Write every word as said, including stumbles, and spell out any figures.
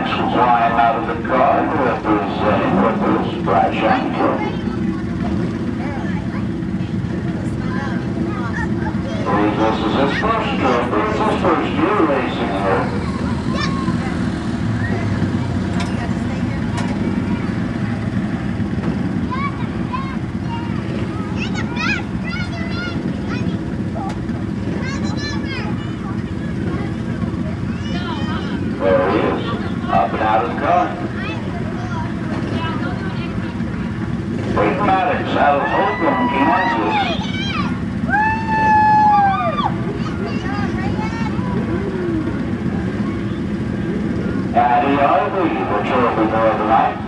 Maddox will climb out of the car representing Whipple's Bright Shiny Club. This is his first trip. It's his first year racing here. There he is, up and out of the car. Wade Maddox out of Holcomb, Kansas. Addie Ivy, the trophy boy tonight.